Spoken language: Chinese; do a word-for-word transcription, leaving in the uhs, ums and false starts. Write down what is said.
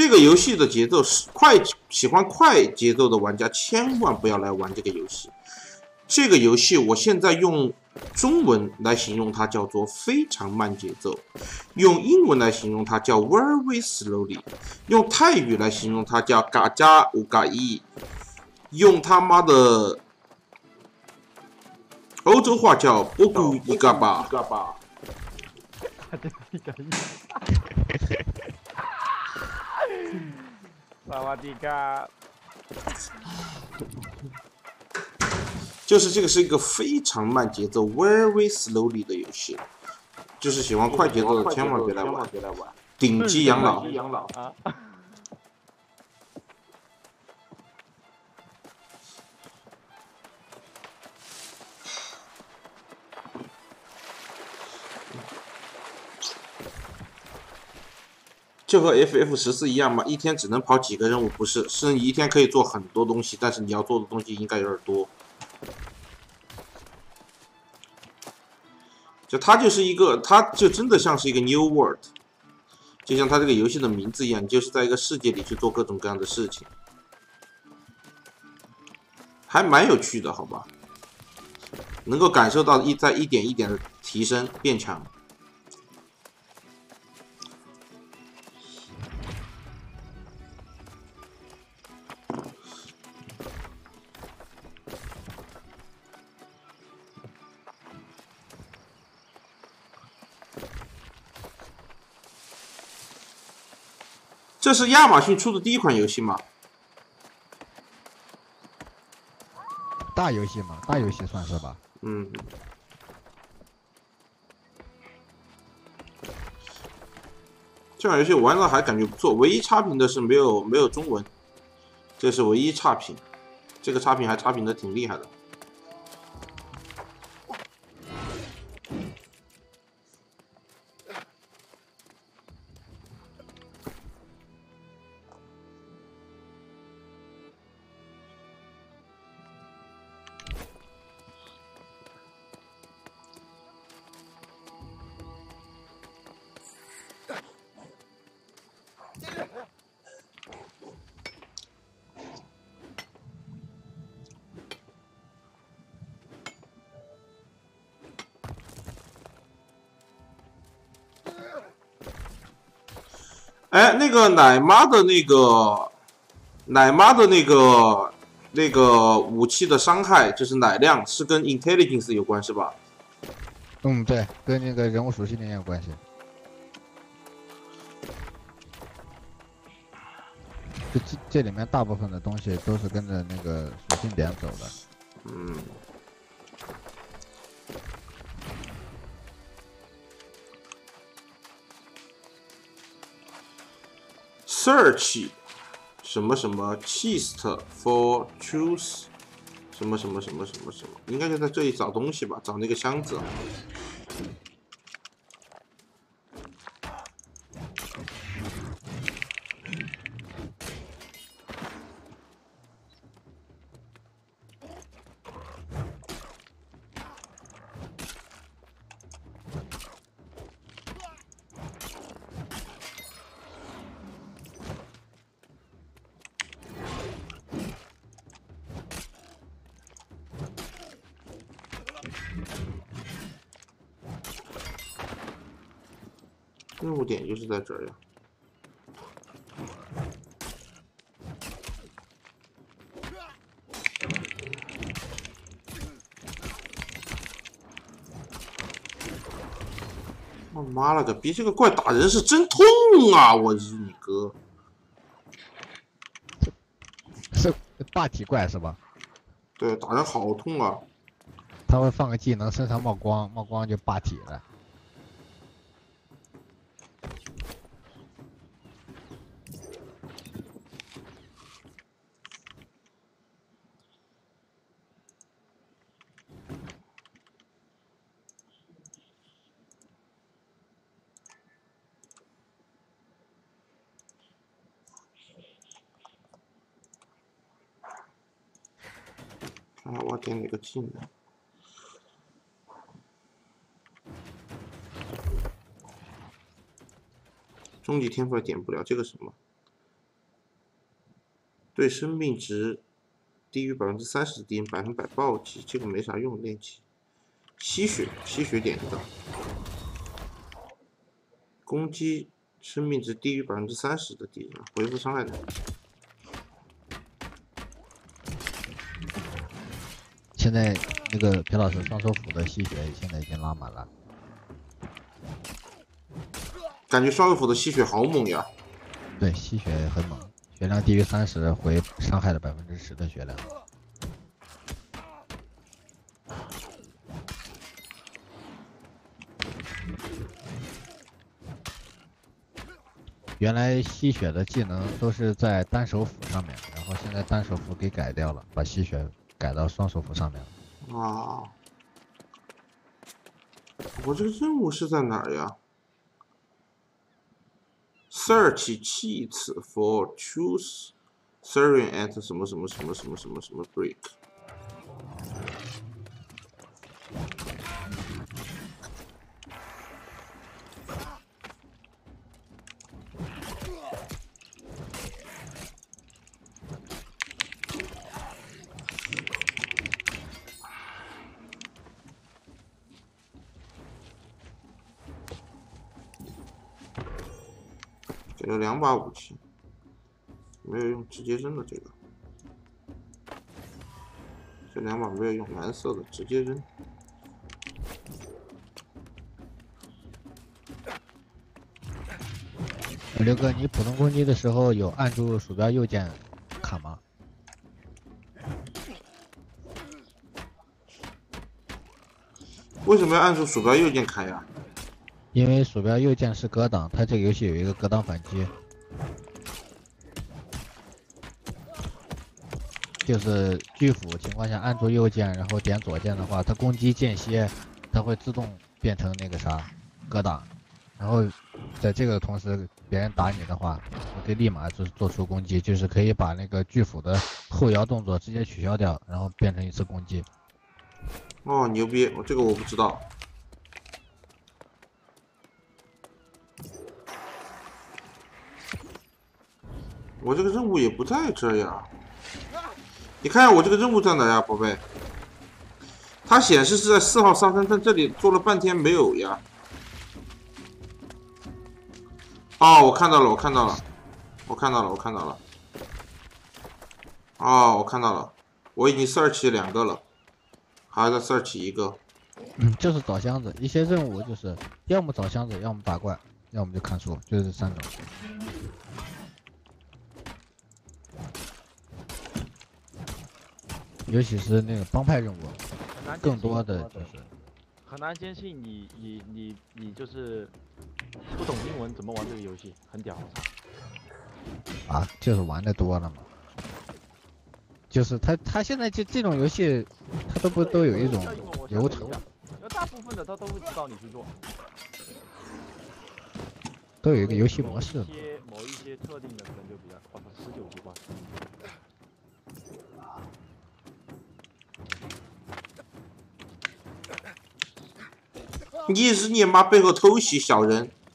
这个游戏的节奏是快，喜欢快节奏的玩家千万不要来玩这个游戏。这个游戏我现在用中文来形容它叫做非常慢节奏，用英文来形容它叫 very slowly， 用泰语来形容它叫嘎加乌嘎伊，用他妈的欧洲话叫波古伊嘎巴。 萨瓦迪卡。 就是这个是一个非常慢节奏 very slowly 的游戏，就是喜欢快节奏的千万别来玩。顶级养老。 啊。 就和 F F 十四一样嘛，一天只能跑几个任务，不是，是你一天可以做很多东西，但是你要做的东西应该有点多。就它就是一个，它就真的像是一个 New World， 就像它这个游戏的名字一样，你就是在一个世界里去做各种各样的事情，还蛮有趣的，好吧？能够感受到一在一点一点的提升变强。这是亚马逊出的第一款游戏吗？ 大游戏嘛，大游戏算是吧。 嗯。这款游戏玩了还感觉不错，唯一差评的是没有没有中文，这是唯一差评。这个差评还差评的挺厉害的。哎，那个奶妈的那个，奶妈的那个那个武器的伤害，就是奶量，是跟 intelligence 有关是吧？ 嗯，对，跟那个人物属性点有关系。就这这里面大部分的东西都是跟着那个属性点走的。 嗯。Search 什么什么 chest for truth 什么什么什么什么什么，应该就在这里找东西吧，找那个箱子。任务点就是在这儿呀。我妈了个逼！这个怪打人是真痛啊！我日你哥！ 是霸体怪是吧？ 对，打人好痛啊！ 他会放个技能，身上冒光，冒光就霸体了。 看看我点哪个技能。终极天赋点不了，这个什么？ 对生命值低于百分之三十的敌人百分百暴击，这个没啥用，练级。吸血，吸血点一个。攻击生命值低于百分之三十的敌人，回复伤害的。 现在那个皮老师双手斧的吸血现在已经拉满了。 感觉双手斧的吸血好猛呀！ 对，吸血很猛，血量低于三十回伤害的百分之十的血量。原来吸血的技能都是在单手斧上面，然后现在单手斧给改掉了，把吸血改到双手斧上面了。 啊！我这个任务是在哪儿呀 ？Search cheats for choose serving at 什么什么什么什么什么什么 break。给了两把武器，没有用直接扔的这个，这两把没有用，蓝色的直接扔。 刘哥，你普通攻击的时候有按住鼠标右键砍吗？ 为什么要按住鼠标右键砍呀？ 因为鼠标右键是格挡，它这个游戏有一个格挡反击，就是巨斧情况下按住右键，然后点左键的话，它攻击间歇，它会自动变成那个啥格挡，然后在这个同时别人打你的话，我可以立马就做出攻击，就是可以把那个巨斧的后摇动作直接取消掉，然后变成一次攻击。 哦，牛逼！我这个我不知道。我这个任务也不在这呀，你看一下我这个任务在哪呀，宝贝？它显示是在四号沙滩，但这里做了半天没有呀。哦，我看到了，我看到了，我看到了，我看到了。哦，我看到了，我已经 search 两个了，还要再 search 一个。 嗯，就是找箱子，一些任务就是要么找箱子，要么打怪，要么就看书，就是这三种。尤其是那个帮派任务，更多的就是很难坚信你你你你就是不懂英文怎么玩这个游戏，很屌。 啊，就是玩的多了嘛。就是他他现在这这种游戏，他都不都有一种流程， 那大部分的他都会指导你去做， 都有一个游戏模式。 某一些某一些特定的可能就比较，哦不，十九级关。 你是你妈背后偷袭小人，